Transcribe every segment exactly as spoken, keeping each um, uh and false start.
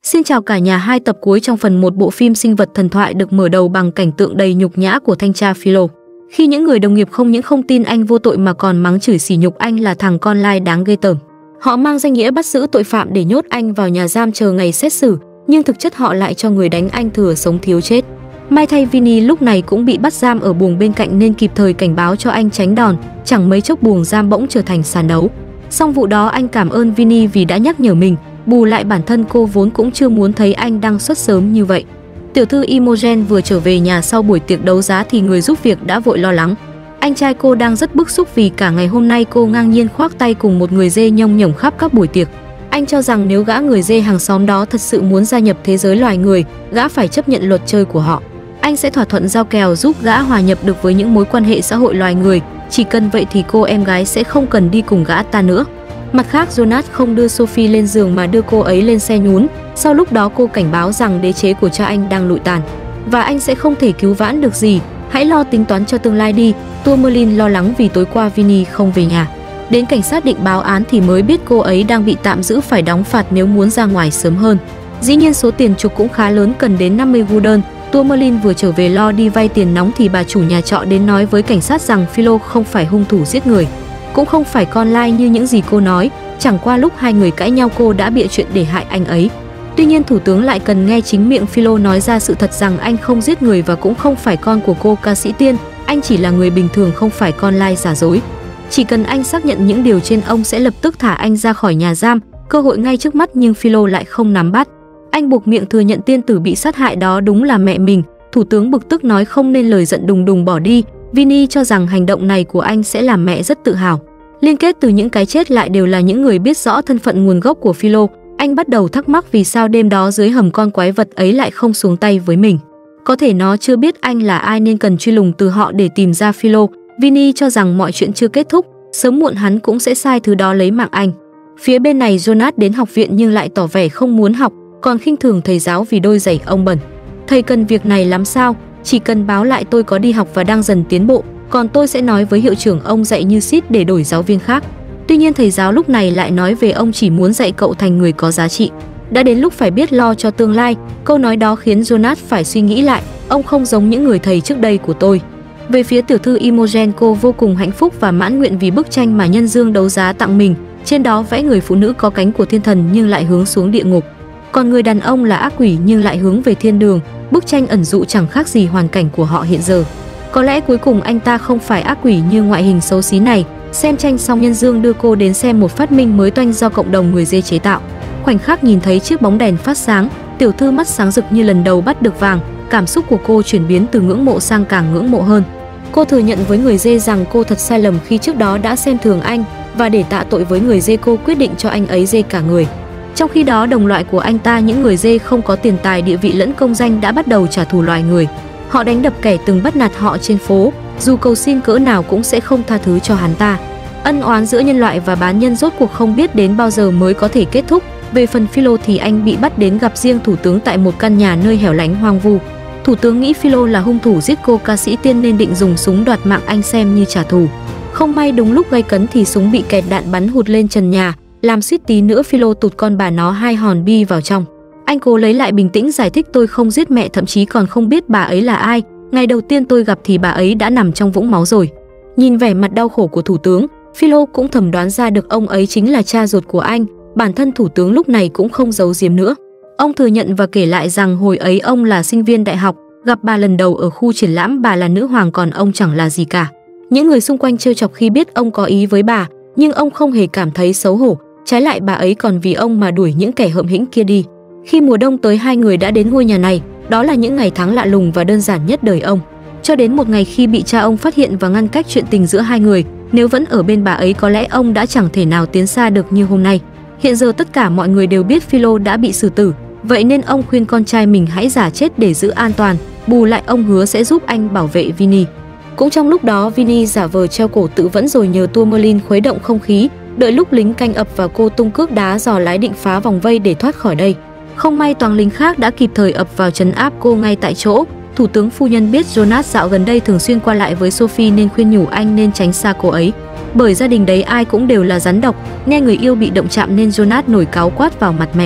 Xin chào cả nhà, hai tập cuối trong phần một bộ phim Sinh vật thần thoại được mở đầu bằng cảnh tượng đầy nhục nhã của thanh tra Philo. Khi những người đồng nghiệp không những không tin anh vô tội mà còn mắng chửi sỉ nhục anh là thằng con lai đáng ghê tởm. Họ mang danh nghĩa bắt giữ tội phạm để nhốt anh vào nhà giam chờ ngày xét xử, nhưng thực chất họ lại cho người đánh anh thừa sống thiếu chết. May thay Vinny lúc này cũng bị bắt giam ở buồng bên cạnh nên kịp thời cảnh báo cho anh tránh đòn, chẳng mấy chốc buồng giam bỗng trở thành sàn đấu. Xong vụ đó anh cảm ơn Vinny vì đã nhắc nhở mình, bù lại bản thân cô vốn cũng chưa muốn thấy anh đăng xuất sớm như vậy. Tiểu thư Imogen vừa trở về nhà sau buổi tiệc đấu giá thì người giúp việc đã vội lo lắng. Anh trai cô đang rất bức xúc vì cả ngày hôm nay cô ngang nhiên khoác tay cùng một người dê nhông nhổng khắp các buổi tiệc. Anh cho rằng nếu gã người dê hàng xóm đó thật sự muốn gia nhập thế giới loài người, gã phải chấp nhận luật chơi của họ. Anh sẽ thỏa thuận giao kèo giúp gã hòa nhập được với những mối quan hệ xã hội loài người, chỉ cần vậy thì cô em gái sẽ không cần đi cùng gã ta nữa. Mặt khác, Jonas không đưa Sophie lên giường mà đưa cô ấy lên xe nhún. Sau lúc đó cô cảnh báo rằng đế chế của cha anh đang lụi tàn và anh sẽ không thể cứu vãn được gì. Hãy lo tính toán cho tương lai đi. Tourmaline lo lắng vì tối qua Vinny không về nhà. Đến cảnh sát định báo án thì mới biết cô ấy đang bị tạm giữ, phải đóng phạt nếu muốn ra ngoài sớm hơn. Dĩ nhiên số tiền chuộc cũng khá lớn, cần đến năm mươi gulden. Tourmaline vừa trở về lo đi vay tiền nóng thì bà chủ nhà trọ đến nói với cảnh sát rằng Philo không phải hung thủ giết người, cũng không phải con lai như những gì cô nói. Chẳng qua lúc hai người cãi nhau cô đã bịa chuyện để hại anh ấy. Tuy nhiên thủ tướng lại cần nghe chính miệng Philo nói ra sự thật rằng anh không giết người và cũng không phải con của cô ca sĩ Tiên. Anh chỉ là người bình thường, không phải con lai giả dối. Chỉ cần anh xác nhận những điều trên, ông sẽ lập tức thả anh ra khỏi nhà giam. Cơ hội ngay trước mắt nhưng Philo lại không nắm bắt. Anh buộc miệng thừa nhận tiên tử bị sát hại đó đúng là mẹ mình. Thủ tướng bực tức nói không nên lời, giận đùng đùng bỏ đi. Vinny cho rằng hành động này của anh sẽ làm mẹ rất tự hào. Liên kết từ những cái chết lại đều là những người biết rõ thân phận nguồn gốc của Philo. Anh bắt đầu thắc mắc vì sao đêm đó dưới hầm con quái vật ấy lại không xuống tay với mình. Có thể nó chưa biết anh là ai nên cần truy lùng từ họ để tìm ra Philo. Vinny cho rằng mọi chuyện chưa kết thúc, sớm muộn hắn cũng sẽ sai thứ đó lấy mạng anh. Phía bên này Jonas đến học viện nhưng lại tỏ vẻ không muốn học, còn khinh thường thầy giáo vì đôi giày ông bẩn. Thầy cần việc này lắm sao? Chỉ cần báo lại tôi có đi học và đang dần tiến bộ, còn tôi sẽ nói với hiệu trưởng ông dạy như Sid để đổi giáo viên khác. Tuy nhiên thầy giáo lúc này lại nói về ông chỉ muốn dạy cậu thành người có giá trị. Đã đến lúc phải biết lo cho tương lai. Câu nói đó khiến Jonas phải suy nghĩ lại. Ông không giống những người thầy trước đây của tôi. Về phía tiểu thư Imogen, cô vô cùng hạnh phúc và mãn nguyện vì bức tranh mà nhân dương đấu giá tặng mình. Trên đó vẽ người phụ nữ có cánh của thiên thần nhưng lại hướng xuống địa ngục, còn người đàn ông là ác quỷ nhưng lại hướng về thiên đường. Bức tranh ẩn dụ chẳng khác gì hoàn cảnh của họ hiện giờ. Có lẽ cuối cùng anh ta không phải ác quỷ như ngoại hình xấu xí này. Xem tranh xong, nhân dương đưa cô đến xem một phát minh mới toanh do cộng đồng người dê chế tạo. Khoảnh khắc nhìn thấy chiếc bóng đèn phát sáng, tiểu thư mắt sáng rực như lần đầu bắt được vàng. Cảm xúc của cô chuyển biến từ ngưỡng mộ sang càng ngưỡng mộ hơn. Cô thừa nhận với người dê rằng cô thật sai lầm khi trước đó đã xem thường anh, và để tạ tội với người dê cô quyết định cho anh ấy dê cả người. Trong khi đó đồng loại của anh ta, những người dê không có tiền tài, địa vị lẫn công danh, đã bắt đầu trả thù loài người. Họ đánh đập kẻ từng bắt nạt họ trên phố, dù cầu xin cỡ nào cũng sẽ không tha thứ cho hắn ta. Ân oán giữa nhân loại và bán nhân rốt cuộc không biết đến bao giờ mới có thể kết thúc. Về phần Philo thì anh bị bắt đến gặp riêng thủ tướng tại một căn nhà nơi hẻo lánh hoang vu. Thủ tướng nghĩ Philo là hung thủ giết cô ca sĩ Tiên nên định dùng súng đoạt mạng anh xem như trả thù. Không may đúng lúc gây cấn thì súng bị kẹt đạn bắn hụt lên trần nhà, làm suýt tí nữa Philo tụt con bà nó hai hòn bi vào trong. Anh cố lấy lại bình tĩnh giải thích, tôi không giết mẹ, thậm chí còn không biết bà ấy là ai. Ngày đầu tiên tôi gặp thì bà ấy đã nằm trong vũng máu rồi. Nhìn vẻ mặt đau khổ của thủ tướng, Philo cũng thầm đoán ra được ông ấy chính là cha ruột của anh. Bản thân thủ tướng lúc này cũng không giấu giếm nữa. Ông thừa nhận và kể lại rằng hồi ấy ông là sinh viên đại học, gặp bà lần đầu ở khu triển lãm, bà là nữ hoàng còn ông chẳng là gì cả. Những người xung quanh trêu chọc khi biết ông có ý với bà, nhưng ông không hề cảm thấy xấu hổ, trái lại bà ấy còn vì ông mà đuổi những kẻ hợm hĩnh kia đi. Khi mùa đông tới, hai người đã đến ngôi nhà này, đó là những ngày tháng lạ lùng và đơn giản nhất đời ông. Cho đến một ngày khi bị cha ông phát hiện và ngăn cách chuyện tình giữa hai người, nếu vẫn ở bên bà ấy có lẽ ông đã chẳng thể nào tiến xa được như hôm nay. Hiện giờ tất cả mọi người đều biết Philo đã bị xử tử, vậy nên ông khuyên con trai mình hãy giả chết để giữ an toàn, bù lại ông hứa sẽ giúp anh bảo vệ Vinny. Cũng trong lúc đó, Vinny giả vờ treo cổ tự vẫn rồi nhờ Tourmaline khuấy động không khí, đợi lúc lính canh ập vào cô tung cước đá giò lái định phá vòng vây để thoát khỏi đây. Không may toán lính khác đã kịp thời ập vào trấn áp cô ngay tại chỗ. Thủ tướng phu nhân biết Jonas dạo gần đây thường xuyên qua lại với Sophie nên khuyên nhủ anh nên tránh xa cô ấy. Bởi gia đình đấy ai cũng đều là rắn độc, nghe người yêu bị động chạm nên Jonas nổi cáu quát vào mặt mẹ.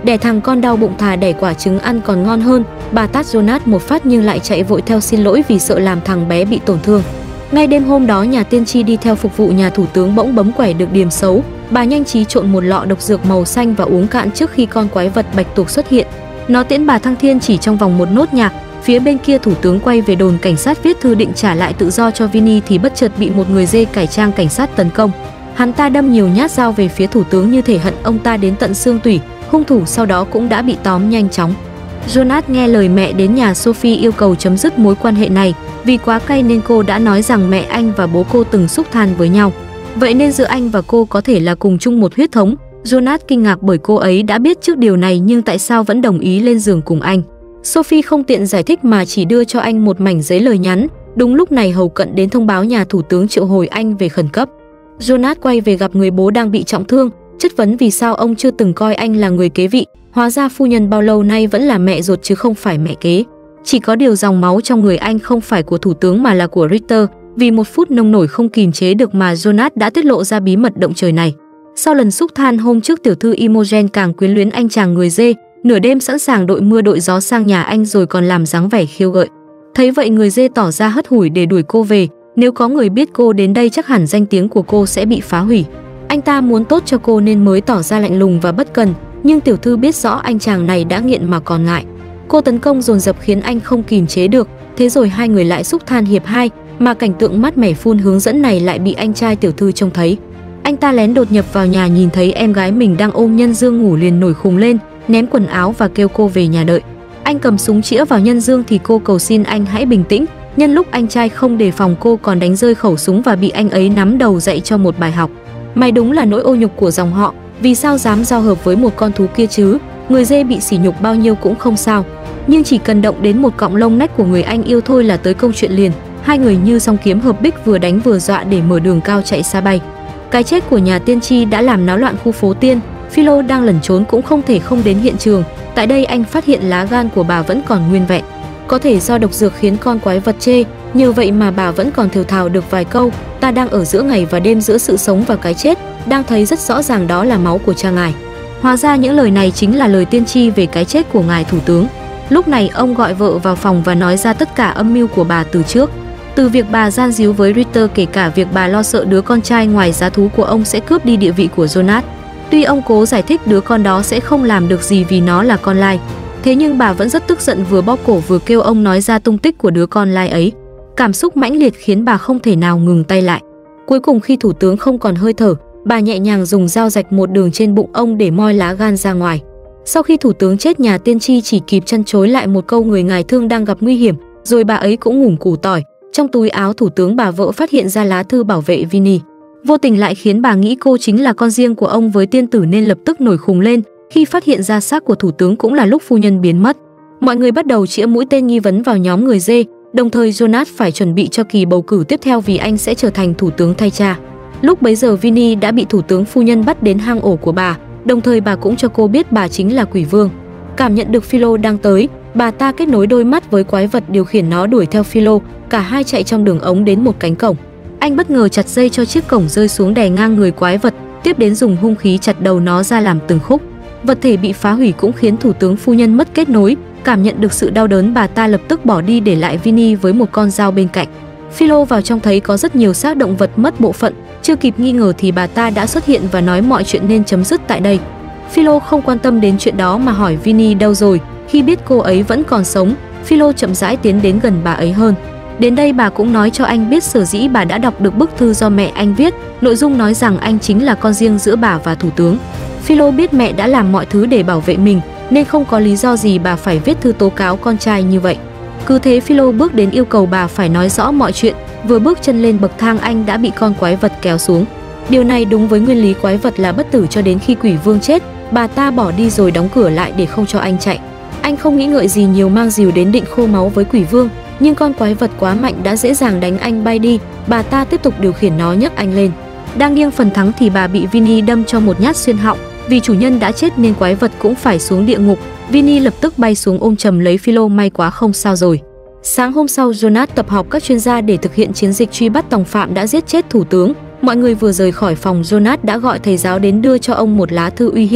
Đẻ thằng con đau bụng thà đẻ quả trứng ăn còn ngon hơn. Bà tát Jonas một phát nhưng lại chạy vội theo xin lỗi vì sợ làm thằng bé bị tổn thương. Ngay đêm hôm đó, nhà tiên tri đi theo phục vụ nhà thủ tướng bỗng bấm quẻ được điểm xấu. Bà nhanh trí trộn một lọ độc dược màu xanh và uống cạn trước khi con quái vật bạch tuộc xuất hiện. Nó tiễn bà thăng thiên chỉ trong vòng một nốt nhạc. Phía bên kia thủ tướng quay về đồn cảnh sát viết thư định trả lại tự do cho Vinny thì bất chợt bị một người dê cải trang cảnh sát tấn công. Hắn ta đâm nhiều nhát dao về phía thủ tướng như thể hận ông ta đến tận xương tủy. Hung thủ sau đó cũng đã bị tóm nhanh chóng. Jonas nghe lời mẹ đến nhà Sophie yêu cầu chấm dứt mối quan hệ này. Vì quá cay nên cô đã nói rằng mẹ anh và bố cô từng xúc than với nhau. Vậy nên giữa anh và cô có thể là cùng chung một huyết thống. Jonas kinh ngạc bởi cô ấy đã biết trước điều này nhưng tại sao vẫn đồng ý lên giường cùng anh. Sophie không tiện giải thích mà chỉ đưa cho anh một mảnh giấy lời nhắn. Đúng lúc này hầu cận đến thông báo nhà thủ tướng triệu hồi anh về khẩn cấp. Jonas quay về gặp người bố đang bị trọng thương, chất vấn vì sao ông chưa từng coi anh là người kế vị. Hóa ra phu nhân bao lâu nay vẫn là mẹ ruột chứ không phải mẹ kế. Chỉ có điều dòng máu trong người anh không phải của thủ tướng mà là của Richter. Vì một phút nông nổi không kìm chế được mà Jonas đã tiết lộ ra bí mật động trời này. Sau lần xúc than hôm trước, tiểu thư Imogen càng quyến luyến anh chàng người dê, nửa đêm sẵn sàng đội mưa đội gió sang nhà anh rồi còn làm dáng vẻ khiêu gợi. Thấy vậy người dê tỏ ra hất hủi để đuổi cô về. Nếu có người biết cô đến đây chắc hẳn danh tiếng của cô sẽ bị phá hủy. Anh ta muốn tốt cho cô nên mới tỏ ra lạnh lùng và bất cần, nhưng tiểu thư biết rõ anh chàng này đã nghiện mà còn ngại. Cô tấn công dồn dập khiến anh không kìm chế được, thế rồi hai người lại xúc than hiệp hai, mà cảnh tượng mát mẻ phun hướng dẫn này lại bị anh trai tiểu thư trông thấy. Anh ta lén đột nhập vào nhà, nhìn thấy em gái mình đang ôm Nhân Dương ngủ liền nổi khùng lên, ném quần áo và kêu cô về nhà đợi. Anh cầm súng chĩa vào Nhân Dương thì cô cầu xin anh hãy bình tĩnh. Nhân lúc anh trai không đề phòng, cô còn đánh rơi khẩu súng và bị anh ấy nắm đầu dạy cho một bài học. Mày đúng là nỗi ô nhục của dòng họ, vì sao dám giao hợp với một con thú kia chứ? Người dê bị sỉ nhục bao nhiêu cũng không sao, nhưng chỉ cần động đến một cọng lông nách của người anh yêu thôi là tới câu chuyện liền. Hai người như song kiếm hợp bích, vừa đánh vừa dọa để mở đường cao chạy xa bay. Cái chết của nhà tiên tri đã làm náo loạn khu phố tiên. Philo đang lẩn trốn cũng không thể không đến hiện trường. Tại đây anh phát hiện lá gan của bà vẫn còn nguyên vẹn. Có thể do độc dược khiến con quái vật chê, nhờ vậy mà bà vẫn còn thều thào được vài câu. Ta đang ở giữa ngày và đêm, giữa sự sống và cái chết, đang thấy rất rõ ràng đó là máu của cha ngài. Hóa ra những lời này chính là lời tiên tri về cái chết của ngài thủ tướng. Lúc này ông gọi vợ vào phòng và nói ra tất cả âm mưu của bà từ trước. Từ việc bà gian díu với Richter, kể cả việc bà lo sợ đứa con trai ngoài giá thú của ông sẽ cướp đi địa vị của Jonas. Tuy ông cố giải thích đứa con đó sẽ không làm được gì vì nó là con lai, thế nhưng bà vẫn rất tức giận, vừa bóp cổ vừa kêu ông nói ra tung tích của đứa con lai ấy. Cảm xúc mãnh liệt khiến bà không thể nào ngừng tay lại. Cuối cùng khi thủ tướng không còn hơi thở, bà nhẹ nhàng dùng dao rạch một đường trên bụng ông để moi lá gan ra ngoài. Sau khi thủ tướng chết, nhà tiên tri chỉ kịp chăn chối lại một câu người ngài thương đang gặp nguy hiểm, rồi bà ấy cũng ngủm củ tỏi. Trong túi áo thủ tướng, bà vợ phát hiện ra lá thư bảo vệ Vinny. Vô tình lại khiến bà nghĩ cô chính là con riêng của ông với tiên tử nên lập tức nổi khùng lên. Khi phát hiện ra xác của thủ tướng cũng là lúc phu nhân biến mất. Mọi người bắt đầu chĩa mũi tên nghi vấn vào nhóm người dê, đồng thời Jonas phải chuẩn bị cho kỳ bầu cử tiếp theo vì anh sẽ trở thành thủ tướng thay cha. Lúc bấy giờ Vinny đã bị thủ tướng phu nhân bắt đến hang ổ của bà, đồng thời bà cũng cho cô biết bà chính là quỷ vương. Cảm nhận được Philo đang tới, bà ta kết nối đôi mắt với quái vật, điều khiển nó đuổi theo Philo. Cả hai chạy trong đường ống đến một cánh cổng. Anh bất ngờ chặt dây cho chiếc cổng rơi xuống đè ngang người quái vật, tiếp đến dùng hung khí chặt đầu nó ra làm từng khúc. Vật thể bị phá hủy cũng khiến thủ tướng phu nhân mất kết nối. Cảm nhận được sự đau đớn, bà ta lập tức bỏ đi để lại Vinny với một con dao bên cạnh. Philo vào trong thấy có rất nhiều xác động vật mất bộ phận, chưa kịp nghi ngờ thì bà ta đã xuất hiện và nói mọi chuyện nên chấm dứt tại đây. Philo không quan tâm đến chuyện đó mà hỏi Vinny đâu rồi. Khi biết cô ấy vẫn còn sống, Philo chậm rãi tiến đến gần bà ấy hơn. Đến đây bà cũng nói cho anh biết sở dĩ bà đã đọc được bức thư do mẹ anh viết, nội dung nói rằng anh chính là con riêng giữa bà và thủ tướng. Philo biết mẹ đã làm mọi thứ để bảo vệ mình nên không có lý do gì bà phải viết thư tố cáo con trai như vậy. Cứ thế Philo bước đến yêu cầu bà phải nói rõ mọi chuyện. Vừa bước chân lên bậc thang anh đã bị con quái vật kéo xuống. Điều này đúng với nguyên lý quái vật là bất tử cho đến khi quỷ vương chết. Bà ta bỏ đi rồi đóng cửa lại để không cho anh chạy. Anh không nghĩ ngợi gì nhiều, mang rìu đến định khô máu với quỷ vương, nhưng con quái vật quá mạnh đã dễ dàng đánh anh bay đi. Bà ta tiếp tục điều khiển nó nhấc anh lên. Đang nghiêng phần thắng thì bà bị Vinny đâm cho một nhát xuyên họng. Vì chủ nhân đã chết nên quái vật cũng phải xuống địa ngục. Vinny lập tức bay xuống ôm chầm lấy Philo, may quá không sao rồi. Sáng hôm sau, Jonas tập họp các chuyên gia để thực hiện chiến dịch truy bắt tòng phạm đã giết chết thủ tướng. Mọi người vừa rời khỏi phòng, Jonas đã gọi thầy giáo đến đưa cho ông một lá thư uy hiếp.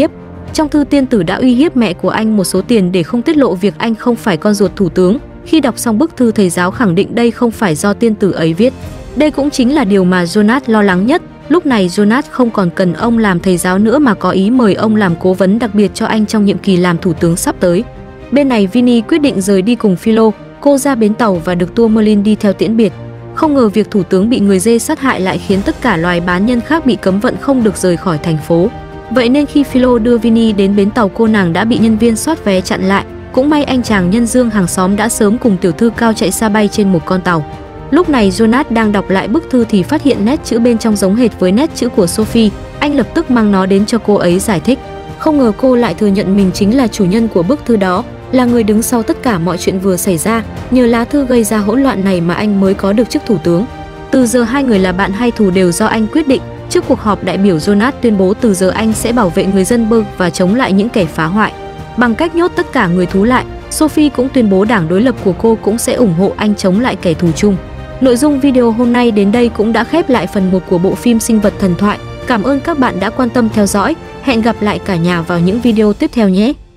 Trong thư tiên tử đã uy hiếp mẹ của anh một số tiền để không tiết lộ việc anh không phải con ruột thủ tướng. Khi đọc xong bức thư, thầy giáo khẳng định đây không phải do tiên tử ấy viết. Đây cũng chính là điều mà Jonas lo lắng nhất. Lúc này Jonas không còn cần ông làm thầy giáo nữa mà có ý mời ông làm cố vấn đặc biệt cho anh trong nhiệm kỳ làm thủ tướng sắp tới. Bên này Vinny quyết định rời đi cùng Philo, cô ra bến tàu và được tour Merlin đi theo tiễn biệt. Không ngờ việc thủ tướng bị người dê sát hại lại khiến tất cả loài bán nhân khác bị cấm vận không được rời khỏi thành phố. Vậy nên khi Philo đưa Vinny đến bến tàu, cô nàng đã bị nhân viên soát vé chặn lại. Cũng may anh chàng nhân dương hàng xóm đã sớm cùng tiểu thư cao chạy xa bay trên một con tàu. Lúc này Jonas đang đọc lại bức thư thì phát hiện nét chữ bên trong giống hệt với nét chữ của Sophie. Anh lập tức mang nó đến cho cô ấy giải thích. Không ngờ cô lại thừa nhận mình chính là chủ nhân của bức thư đó, là người đứng sau tất cả mọi chuyện vừa xảy ra. Nhờ lá thư gây ra hỗn loạn này mà anh mới có được chức thủ tướng. Từ giờ hai người là bạn hay thù đều do anh quyết định. Trước cuộc họp, đại biểu Jonas tuyên bố từ giờ anh sẽ bảo vệ người dân Berg và chống lại những kẻ phá hoại. Bằng cách nhốt tất cả người thú lại, Sophie cũng tuyên bố đảng đối lập của cô cũng sẽ ủng hộ anh chống lại kẻ thù chung. Nội dung video hôm nay đến đây cũng đã khép lại phần một của bộ phim Sinh vật thần thoại. Cảm ơn các bạn đã quan tâm theo dõi. Hẹn gặp lại cả nhà vào những video tiếp theo nhé.